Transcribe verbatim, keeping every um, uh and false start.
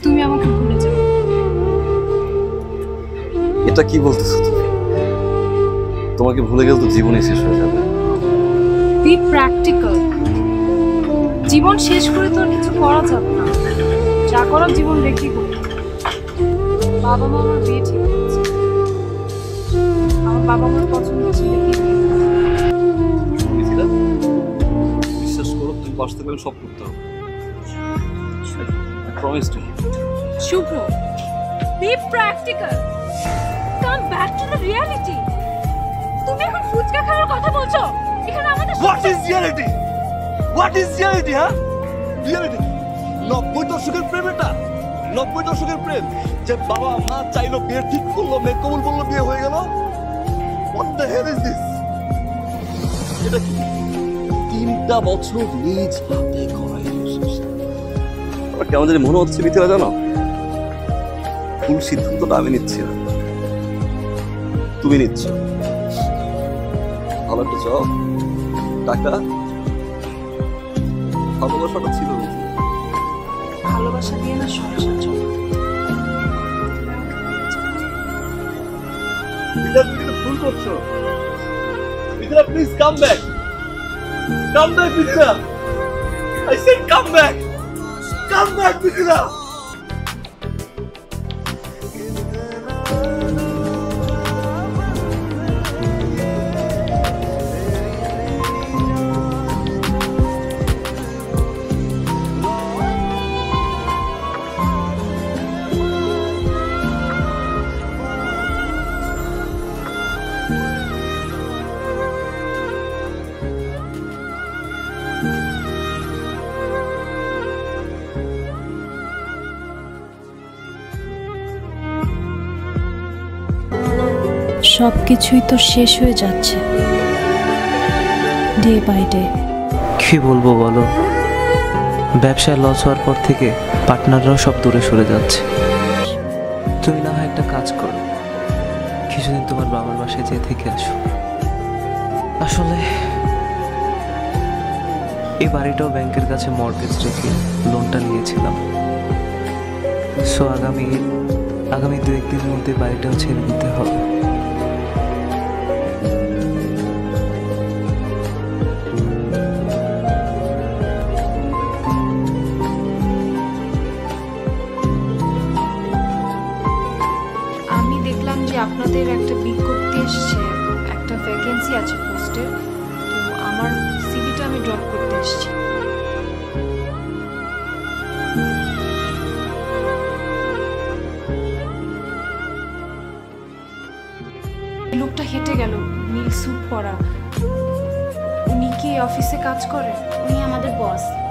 তুমি আমাকে ভুলে যাও। এটা কি বলতেছো তুমি? তোমাকে ভুলে গেলে তো জীবনই শেষ হয়ে যাবে। B practical. জীবন শেষ করে তো আর কিছু করা যাবে না, যা করার জীবন রেখে করতে। বাবা মা আমার বিয়ে ঠিক করেছে, আমার বাবা মার পছন্দ ছিল কি বিশ্বাস করো, তুমি বাঁচতে পারলে সব করতে হবে। I promise to you. Shubhro, be practical. Come back to the reality. তুমি এখন ফুচকা খাওয়ার কথা বলছো? এখানে আমাদের What is reality? What is reality, huh? Reality. নব্বই দশকের প্রেম এটা। নব্বই দশকের প্রেম যে বাবা মা চাইলো বিয়ে ঠিক করলো, মেয়ে কবুল বললো, বিয়ে হয়ে গেল। What the hell is this? এটা কি? তিনটা বছর নিজ হাতে করা রিলেশনশিপ। আমার কেমন জানি মনে হচ্ছে মিথিলা, জানো ভুল সিদ্ধান্তটা আমি নিচ্ছি না, তুমি নিচ্ছ। ভালো একটা জব, টাকা, ভালোবাসাটা ছিল। ভালোবাসা দিয়ে না সংসার চলে। ভুল করছো Mithila, please come back, come back Mithila. I said come back, come back Mithila. সবকিছুই তো শেষ হয়ে যাচ্ছে ডে বাই ডে। কি বলবো বলো, ব্যবসায় লস হওয়ার পর থেকে পার্টনাররাও সব দূরে সরে যাচ্ছে। তুমি না হয় একটা কাজ করো, কিছুদিন তোমার বাবার বাসায় যেয়ে থেকে আসো। আসলে এই বাড়িটাও ব্যাংকের কাছে মর্টগেজ রেখে লোনটা নিয়েছিলাম। সো আগামী আগামী দু একদিনের মধ্যে বাড়িটাও ছেড়ে দিতে হবে। আপনাদের একটা বিজ্ঞপ্তি এসছে, একটা ভ্যাকেন্সি আছে পোস্টে, তো আমার সিভিটা আমি ড্রপ করতে এসেছি। লোকটা হেঁটে গেল, নীল স্যুট পরা। উনি কি অফিসে কাজ করেন? উনি আমাদের বস।